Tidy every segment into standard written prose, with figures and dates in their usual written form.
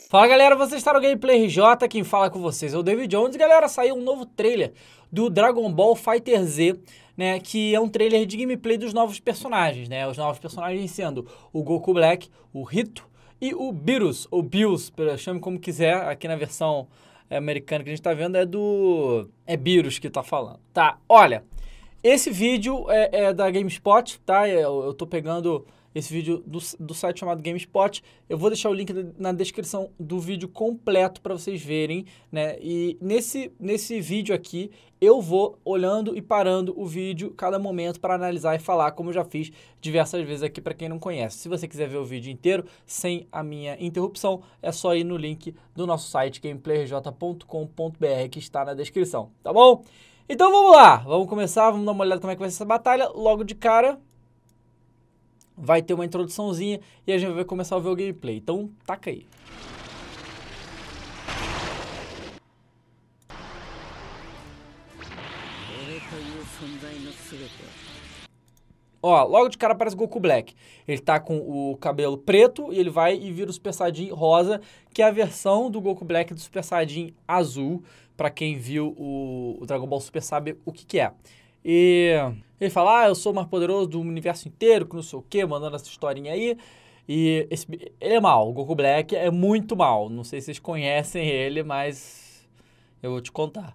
Fala galera, vocês estão no Gameplay RJ, quem fala com vocês é o David Jones. Galera, saiu um novo trailer do Dragon Ball FighterZ, né, que é um trailer de gameplay dos novos personagens, né, os novos personagens sendo o Goku Black, o Rito e o Beerus, ou Bills, chame como quiser, aqui na versão americana que a gente tá vendo é Beerus que tá falando, tá? Olha, esse vídeo é da GameSpot, tá? Eu tô pegando esse vídeo do site chamado GameSpot. Eu vou deixar o link na descrição do vídeo completo para vocês verem, né? E nesse vídeo aqui, eu vou olhando e parando o vídeo cada momento para analisar e falar, como eu já fiz diversas vezes aqui para quem não conhece. Se você quiser ver o vídeo inteiro, sem a minha interrupção, é só ir no link do nosso site, gameplayrj.com.br, que está na descrição, tá bom? Então vamos lá, vamos começar, vamos dar uma olhada como é que vai ser essa batalha. Logo de cara vai ter uma introduçãozinha e a gente vai começar a ver o gameplay. Então, taca aí. Ó, logo de cara aparece o Goku Black. Ele tá com o cabelo preto e ele vai e vira o Super Saiyajin rosa, que é a versão do Goku Black do Super Saiyajin azul. Pra quem viu o Dragon Ball Super sabe o que é. E ele fala, eu sou o mais poderoso do universo inteiro, que não sei o que, mandando essa historinha aí. E ele é mau, o Goku Black é muito mau. Não sei se vocês conhecem ele, mas eu vou te contar.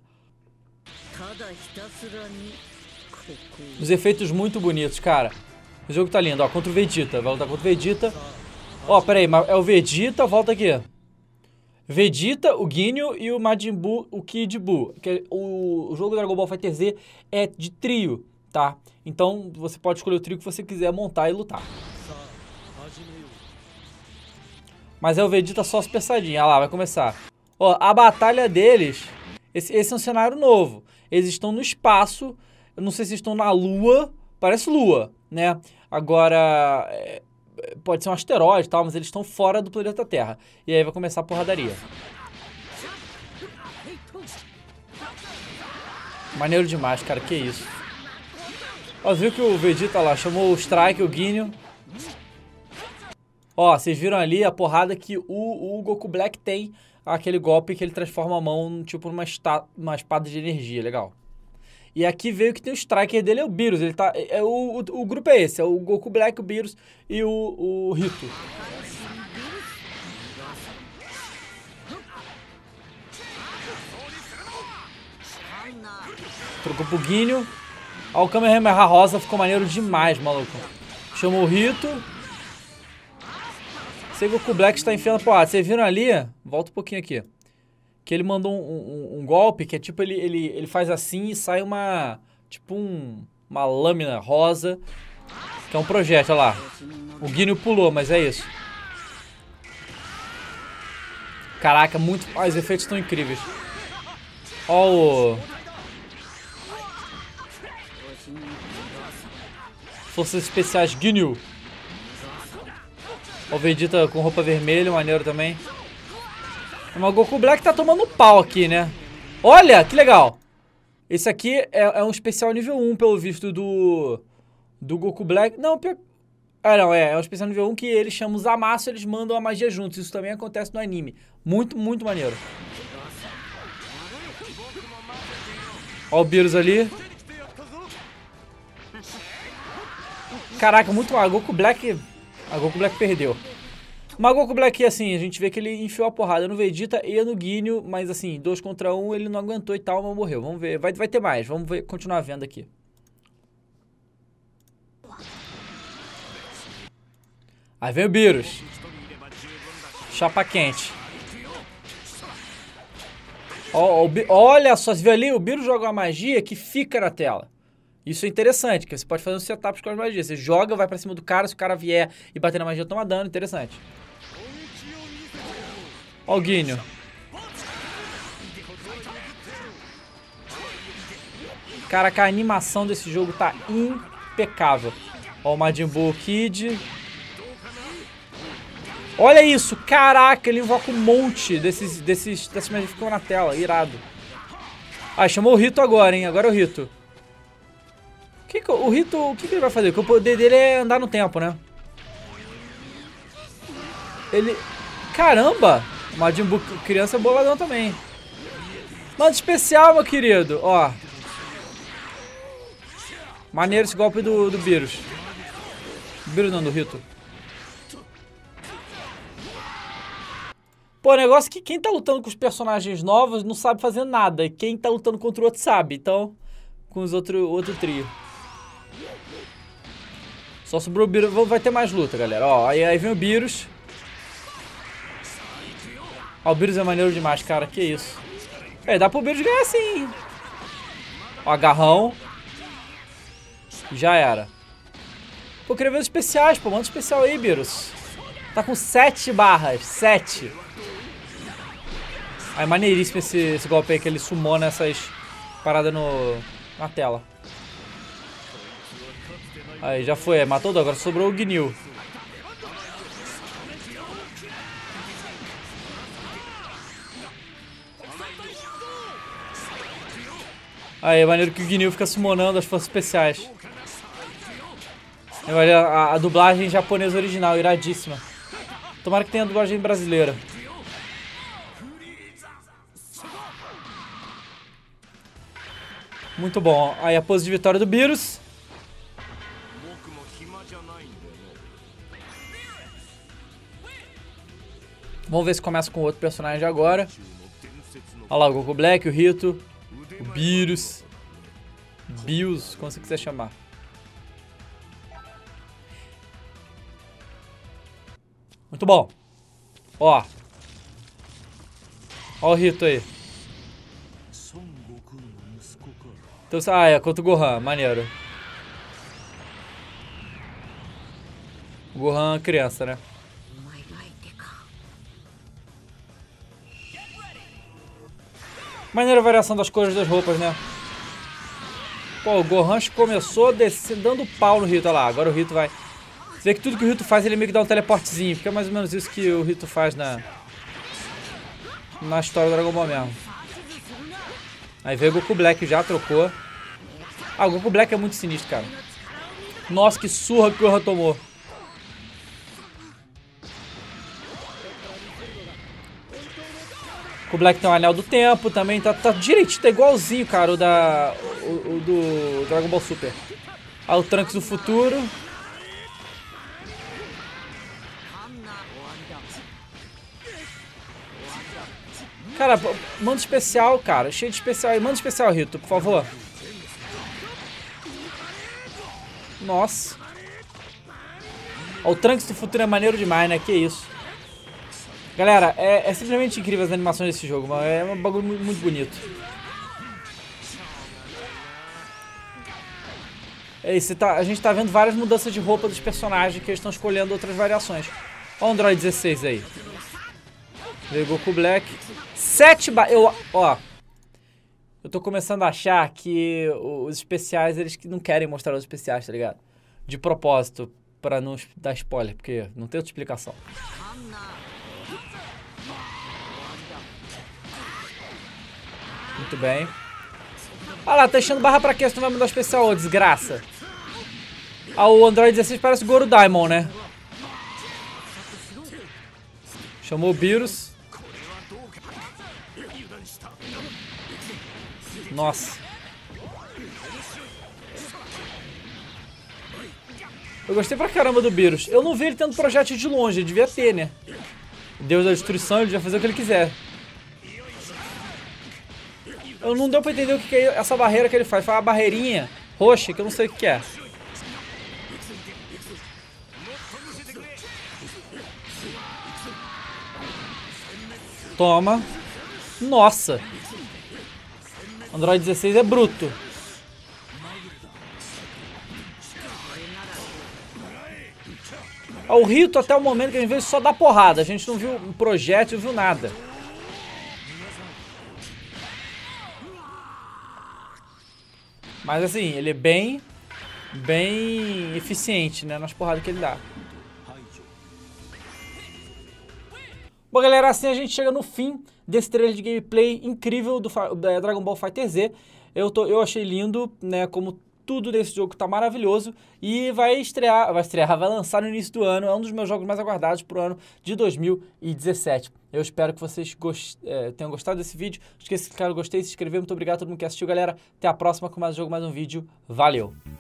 Os efeitos muito bonitos, cara. O jogo tá lindo, ó, contra o Vegeta. Vai lutar contra o Vegeta. Ó, peraí, mas é o Vegeta, volta aqui. Vegeta, o Ginyu e o Majin Buu, o Kid Buu. O jogo Dragon Ball FighterZ é de trio, tá? Então você pode escolher o trio que você quiser montar e lutar. Mas é o Vegeta só Super Saiyajin. Olha lá, vai começar. Ó, a batalha deles, esse é um cenário novo. Eles estão no espaço, eu não sei se estão na Lua, parece Lua, né? Agora, pode ser um asteroide e tal, mas eles estão fora do planeta Terra. E aí vai começar a porradaria. Maneiro demais, cara, que isso. Ó, viu que o Vegeta lá chamou o Strike, o Ginyu. Ó, vocês viram ali a porrada que o Goku Black tem, aquele golpe que ele transforma a mão tipo numa espada de energia, legal. E aqui veio que tem o striker dele, é o Beerus. Ele tá, o grupo é esse, é o Goku Black, o Beerus e o Rito. Trocou pro Ginyu. Ó, o Kamehameha rosa ficou maneiro demais, maluco. Chamou o Rito. Esse Goku Black está enfiando a porrada. Vocês viram ali? Volta um pouquinho aqui. Que ele mandou um golpe que é tipo, ele faz assim e sai uma lâmina rosa, que é um projétil, olha lá. O Ginyu pulou, mas é isso. Caraca, os efeitos estão incríveis. Ó o... Forças especiais Ginyu. Ó o Vegeta com roupa vermelha, maneiro também. Mas o Goku Black tá tomando pau aqui, né? Olha, que legal. Esse aqui é um especial nível 1, pelo visto, do Goku Black. Não, não, é um especial nível 1 que eles chamam os Zamasu, eles mandam a magia juntos. Isso também acontece no anime. Muito, muito maneiro. Ó o Beerus ali. Caraca, muito mal. A Goku Black perdeu. Mas o Goku Black, assim, a gente vê que ele enfiou a porrada no Vegeta e no Ginyu, mas assim, 2 contra 1 ele não aguentou e tal, mas morreu. Vamos ver, vai ter mais, vamos ver, continuar vendo aqui. Aí vem o Beerus. Chapa quente. Olha só, você viu ali? O Beerus joga uma magia que fica na tela. Isso é interessante, que você pode fazer um setup com as magias. Você joga, vai pra cima do cara, se o cara vier e bater na magia, toma dano, interessante. Ó o Ginyu. Caraca, a animação desse jogo tá impecável. Ó o Majin Buu Kid. Olha isso, caraca, ele invoca um monte dessas magias que ficam na tela, irado. Ah, chamou o Rito agora, hein, agora é o Rito. O Rito, o que ele vai fazer? Porque o poder dele é andar no tempo, né? Ele... Caramba! O Majin Buu criança é boladão também. Mano especial, meu querido. Ó. Maneiro esse golpe do Beerus. Beerus não, do Rito. Pô, o negócio é que quem tá lutando com os personagens novos não sabe fazer nada. E quem tá lutando contra o outro sabe. Então, com os outro trio. Só sobrou o Beerus. Vai ter mais luta, galera. Ó, aí vem o Beerus. Ó, o Beerus é maneiro demais, cara. Que isso. É, dá pro Beerus ganhar sim. Ó, agarrão. Já era. Pô, eu queria ver os especiais, pô. Manda um especial aí, Beerus. Tá com 7 barras. 7. Aí, maneiríssimo esse golpe aí que ele sumona essas paradas na tela. Aí, já foi. Matou o Dog. Agora sobrou o Gnil. Aí, maneiro que o Gnil fica summonando as forças especiais. A dublagem japonesa original, iradíssima. Tomara que tenha a dublagem brasileira. Muito bom. Aí a pose de vitória do Beerus. Vamos ver se começa com outro personagem agora. Olha lá, o Goku Black, o Rito, o Beerus. Bills, como você quiser chamar. Muito bom. Ó. Ó o Rito aí. Então, é contra o Gohan, maneiro. O Gohan criança, né? Maneira a variação das cores das roupas, né? Pô, o Gohan começou dando pau no Rito, olha lá. Agora o Rito vai... Você vê que tudo que o Rito faz, ele meio que dá um teleportezinho. Porque é mais ou menos isso que o Rito faz na história do Dragon Ball mesmo. Aí veio o Goku Black, já trocou. Ah, o Goku Black é muito sinistro, cara. Nossa, que surra que o Gohan tomou. O Black tem o Anel do Tempo também, tá direitinho, tá igualzinho, cara, o do Dragon Ball Super. Ah, o Trunks do futuro. Cara, manda especial, cara, cheio de especial aí. Manda especial, Rito, por favor. Nossa. Ó, o Trunks do futuro é maneiro demais, né, que isso. Galera, é simplesmente incrível as animações desse jogo, mano. É um bagulho muito bonito. A gente tá vendo várias mudanças de roupa dos personagens que eles estão escolhendo outras variações. Ó o Android 16 aí. Veio Goku Black. 7 Ó. Eu tô começando a achar que os especiais, eles não querem mostrar os especiais, tá ligado? De propósito, pra não dar spoiler, porque não tem outra explicação. Muito bem. Ah lá, tá enchendo barra pra quê? Você não vai mudar especial, ô desgraça. Ah, o Android 16 parece o Goro Daimon, né? Chamou o Beerus. Nossa. Eu gostei pra caramba do Beerus. Eu não vi ele tendo projétil de longe, ele devia ter, né? Deus da destruição, ele devia fazer o que ele quiser. Eu não deu pra entender o que é essa barreira que ele faz. Faz uma barreirinha roxa que eu não sei o que é. Toma. Nossa. Android 16 é bruto. O Rito, até o momento que a gente veio, só dá porrada. A gente não viu um projétil, não viu nada. Mas assim, ele é bem eficiente, né, nas porradas que ele dá. Bom, galera, assim a gente chega no fim desse trailer de gameplay incrível do Dragon Ball FighterZ. Eu achei lindo, né, como tudo nesse jogo tá maravilhoso e vai lançar no início do ano. É um dos meus jogos mais aguardados pro ano de 2017. Eu espero que vocês tenham gostado desse vídeo. Não esqueça de clicar no gostei, se inscrever. Muito obrigado a todo mundo que assistiu, galera. Até a próxima com mais um jogo, mais um vídeo. Valeu!